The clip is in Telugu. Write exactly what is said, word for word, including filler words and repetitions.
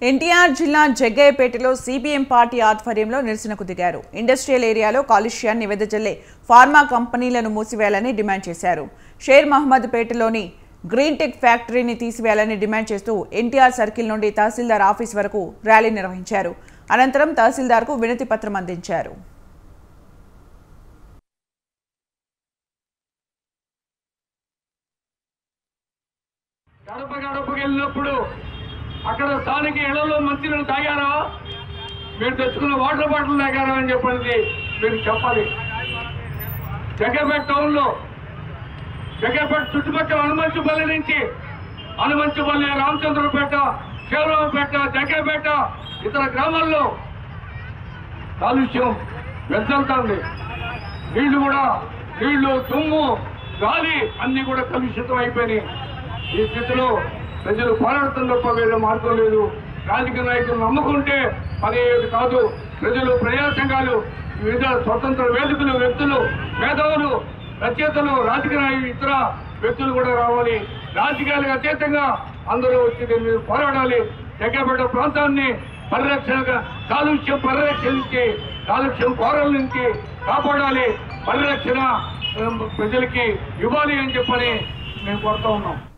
ఎన్టీఆర్ జిల్లా జగ్గయ్యపేటలో సిపిఎం పార్టీ ఆధ్వర్యంలో నిరసనకు దిగారు. ఇండస్ట్రియల్ ఏరియాలో కాలుష్యాన్ని వెదజల్లే ఫార్మా కంపెనీలను మూసివేయాలని డిమాండ్ చేశారు. షేర్ మహమ్మద్ పేటలోని గ్రీన్ టెక్ ఫ్యాక్టరీని తీసివేయాలని డిమాండ్ చేస్తూ ఎన్టీఆర్ సర్కిల్ నుండి తహసీల్దార్ ఆఫీస్ వరకు ర్యాలీ నిర్వహించారు. అనంతరం తహసీల్దార్కు వినతి పత్రం అందించారు. అక్కడ స్థానిక ఇళ్లలో మంచినీళ్ళు తాగారా, మీరు తెచ్చుకున్న వాటర్ బాటిల్ తాగారా అని చెప్పనేది మీరు చెప్పాలి. జగ్గయ్యపేట టౌన్లో జగ్గయ్యపేట చుట్టుపక్కల హనుమంచుపల్లి నుంచి హనుమంచుపల్లి, రామచంద్రపేట, శివరామపేట, జగ్గయ్యపేట ఇతర గ్రామాల్లో కాలుష్యం వెళ్తుంది. నీళ్లు కూడా నీళ్లు తుమ్ము గాలి అన్ని కూడా కలుషితం అయిపోయినాయి. ఈ స్థితిలో ప్రజలు పోరాడుతున్న తప్ప వేరే మార్గం లేదు. రాజకీయ నాయకులు నమ్ముకుంటే పని కాదు. ప్రజలు, ప్రజా సంఘాలు, వివిధ స్వతంత్ర వేదికలు, వ్యక్తులు, మేధావులు, రచయితలు, రాజకీయ నాయకులు, ఇతర వ్యక్తులు కూడా రావాలి. రాజకీయాలకు అతీతంగా అందరూ వచ్చి దీని మీద పోరాడాలి. జగ్గయ్యపేట ప్రాంతాన్ని పరిరక్షణగా కాలుష్యం పరిరక్షించి కాలుష్యం కోరల నుంచి కాపాడాలి. పరిరక్షణ ప్రజలకి ఇవ్వాలి అని చెప్పని మేము కోరుతా ఉన్నాం.